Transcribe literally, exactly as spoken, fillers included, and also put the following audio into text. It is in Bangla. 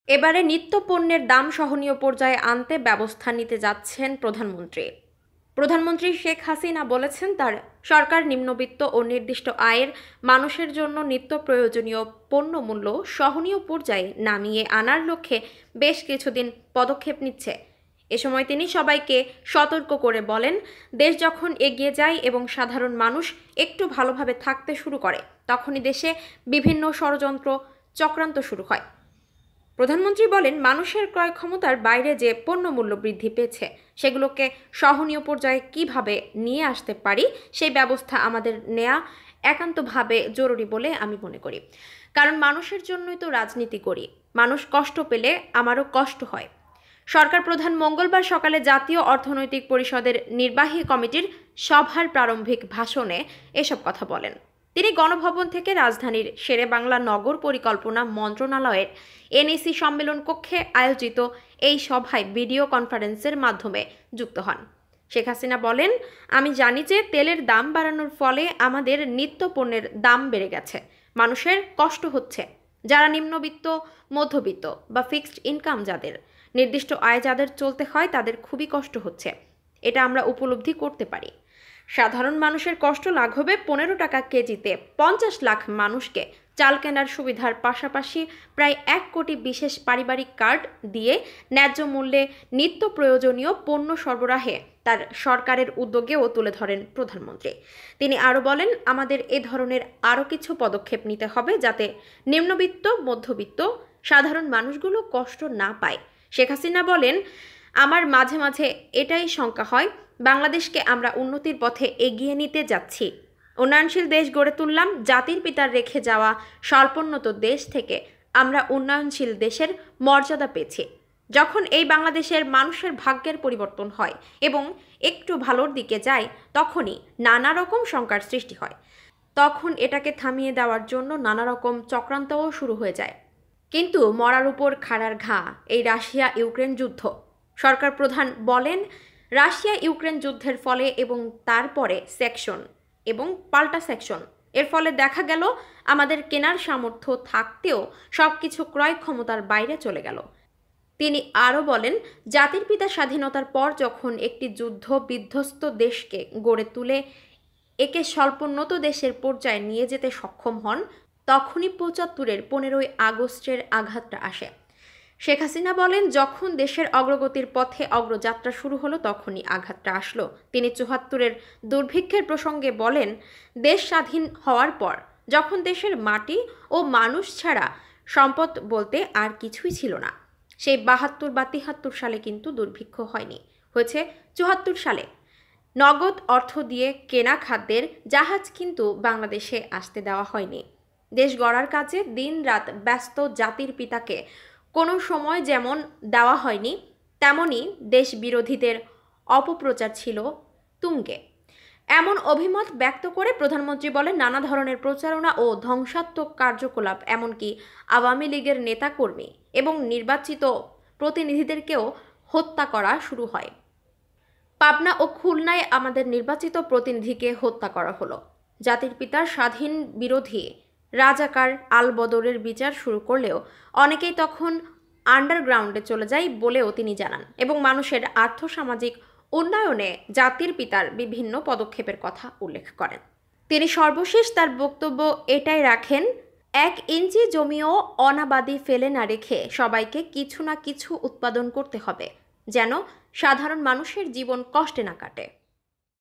এবারে নিত্যপণ্যের দাম সহনীয় পর্যায়ে আনতে ব্যবস্থা নিতে যাচ্ছেন প্রধানমন্ত্রী। প্রধানমন্ত্রী শেখ হাসিনা বলেছেন, তার সরকার নিম্নবিত্ত ও নির্দিষ্ট আয়ের মানুষের জন্য নিত্য প্রয়োজনীয় পণ্যমূল্য সহনীয় পর্যায়ে নামিয়ে আনার লক্ষ্যে বেশ কিছুদিন পদক্ষেপ নিচ্ছে। এ সময় তিনি সবাইকে সতর্ক করে বলেন, দেশ যখন এগিয়ে যায় এবং সাধারণ মানুষ একটু ভালোভাবে থাকতে শুরু করে, তখনই দেশে বিভিন্ন ষড়যন্ত্র চক্রান্ত শুরু হয়। প্রধানমন্ত্রী বলেন, মানুষের ক্রয় ক্ষমতার বাইরে যে পণ্যমূল্য বৃদ্ধি পেয়েছে সেগুলোকে সহনীয় পর্যায়ে কিভাবে নিয়ে আসতে পারি সেই ব্যবস্থা আমাদের নেওয়া একান্তভাবে জরুরি বলে আমি মনে করি। কারণ মানুষের জন্যই তো রাজনীতি করি। মানুষ কষ্ট পেলে আমারও কষ্ট হয়। সরকার প্রধান মঙ্গলবার সকালে জাতীয় অর্থনৈতিক পরিষদের নির্বাহী কমিটির সভার প্রারম্ভিক ভাষণে এসব কথা বলেন। তিনি গণভবন থেকে রাজধানীর শেরেবাংলা নগর পরিকল্পনা মন্ত্রণালয়ের এনইসি সম্মেলন কক্ষে আয়োজিত এই সভায় ভিডিও কনফারেন্সের মাধ্যমে যুক্ত হন। শেখ হাসিনা বলেন, আমি জানি যে তেলের দাম বাড়ানোর ফলে আমাদের নিত্য পণ্যের দাম বেড়ে গেছে, মানুষের কষ্ট হচ্ছে। যারা নিম্নবিত্ত, মধ্যবিত্ত বা ফিক্সড ইনকাম, যাদের নির্দিষ্ট আয় যাদের চলতে হয়, তাদের খুবই কষ্ট হচ্ছে। এটা আমরা উপলব্ধি করতে পারি। সাধারণ মানুষের কষ্ট লাঘবে পনেরো টাকা কেজিতে পঞ্চাশ লাখ মানুষকে চাল কেনার সুবিধার পাশাপাশি প্রায় এক কোটি বিশেষ পারিবারিক কার্ড দিয়ে ন্যায্য মূল্যে নিত্য প্রয়োজনীয় পণ্য সরবরাহে তার সরকারের উদ্যোগেও তুলে ধরেন প্রধানমন্ত্রী। তিনি আরও বলেন, আমাদের এ ধরনের আরও কিছু পদক্ষেপ নিতে হবে যাতে নিম্নবিত্ত, মধ্যবিত্ত, সাধারণ মানুষগুলো কষ্ট না পায়। শেখ হাসিনা বলেন, আমার মাঝে মাঝে এটাই শঙ্কা হয়, বাংলাদেশকে আমরা উন্নতির পথে এগিয়ে নিতে যাচ্ছি, উন্নয়নশীল দেশ গড়ে তুললাম। জাতির পিতার রেখে যাওয়া স্বল্পোন্নত দেশ থেকে আমরা উন্নয়নশীল দেশের মর্যাদা পেয়েছি। যখন এই বাংলাদেশের মানুষের ভাগ্যের পরিবর্তন হয় এবং একটু ভালোর দিকে যায়, তখনই নানা রকম শঙ্কার সৃষ্টি হয়। তখন এটাকে থামিয়ে দেওয়ার জন্য নানা রকম চক্রান্তও শুরু হয়ে যায়। কিন্তু মরার উপর খাড়ার ঘা এই রাশিয়া ইউক্রেন যুদ্ধ। সরকার প্রধান বলেন, রাশিয়া ইউক্রেন যুদ্ধের ফলে এবং তারপরে সেকশন এবং পাল্টা সেকশন এর ফলে দেখা গেল আমাদের কেনার সামর্থ্য থাকতেও সব কিছু ক্রয় ক্ষমতার বাইরে চলে গেল। তিনি আরও বলেন, জাতির পিতা স্বাধীনতার পর যখন একটি যুদ্ধ বিধ্বস্ত দেশকে গড়ে তুলে একে স্বল্পোন্নত দেশের পর্যায়ে নিয়ে যেতে সক্ষম হন, তখনই পঁচাত্তরের পনেরোই আগস্টের আঘাতটা আসে। শেখ হাসিনা বলেন, যখন দেশের অগ্রগতির পথে অগ্রযাত্রা শুরু হলো তখনই আঘাতটা আসলো। তিনি চুয়াত্তরের দুর্ভিক্ষের প্রসঙ্গে বলেন, দেশ স্বাধীন হওয়ার পর যখন দেশের মাটি ও মানুষ ছাড়া সম্পদ বলতে আর কিছুই ছিল না, সেই বাহাত্তর বা তিহাত্তর সালে কিন্তু দুর্ভিক্ষ হয়নি, হয়েছে চুয়াত্তর সালে। নগদ অর্থ দিয়ে কেনা খাদ্যের জাহাজ কিন্তু বাংলাদেশে আসতে দেওয়া হয়নি। দেশ গড়ার কাজে দিন রাত ব্যস্ত জাতির পিতাকে কোনো সময় যেমন দেওয়া হয়নি, তেমনি দেশ বিরোধীদের অপপ্রচার ছিল তুঙ্গে। এমন অভিমত ব্যক্ত করে প্রধানমন্ত্রী বলেন, নানা ধরনের প্রচারণা ও ধ্বংসাত্মক কার্যকলাপ, এমনকি আওয়ামী লীগের নেতাকর্মী এবং নির্বাচিত প্রতিনিধিদেরকেও হত্যা করা শুরু হয়। পাবনা ও খুলনায় আমাদের নির্বাচিত প্রতিনিধিকে হত্যা করা হলো। জাতির পিতার স্বাধীন বিরোধী রাজাকার আলবদরের বিচার শুরু করলেও অনেকেই তখন আন্ডারগ্রাউন্ডে চলে যায় বলেও তিনি জানান এবং মানুষের আর্থসামাজিক উন্নয়নে জাতির পিতার বিভিন্ন পদক্ষেপের কথা উল্লেখ করেন। তিনি সর্বশেষ তার বক্তব্য এটাই রাখেন, এক ইঞ্চি জমিও অনাবাদি ফেলে না রেখে সবাইকে কিছু না কিছু উৎপাদন করতে হবে, যেন সাধারণ মানুষের জীবন কষ্টে না কাটে।